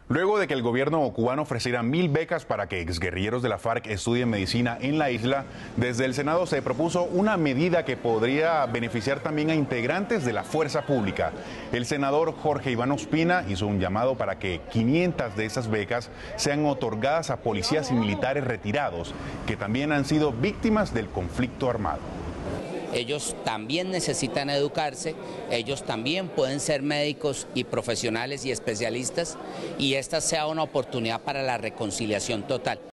Luego de que el gobierno cubano ofreciera 1000 becas para que exguerrilleros de la FARC estudien medicina en la isla, desde el Senado se propuso una medida que podría beneficiar también a integrantes de la fuerza pública. El senador Jorge Iván Ospina hizo un llamado para que 500 de esas becas sean otorgadas a policías y militares retirados, que también han sido víctimas del conflicto armado. Ellos también necesitan educarse, ellos también pueden ser médicos y profesionales y especialistas, y esta sea una oportunidad para la reconciliación total.